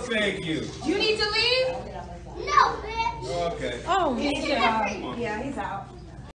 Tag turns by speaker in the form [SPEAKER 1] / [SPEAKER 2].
[SPEAKER 1] thank you.
[SPEAKER 2] Do you need to leave?
[SPEAKER 3] No, bitch.
[SPEAKER 1] Okay.
[SPEAKER 2] Oh,
[SPEAKER 3] He's out.
[SPEAKER 2] yeah, he's out.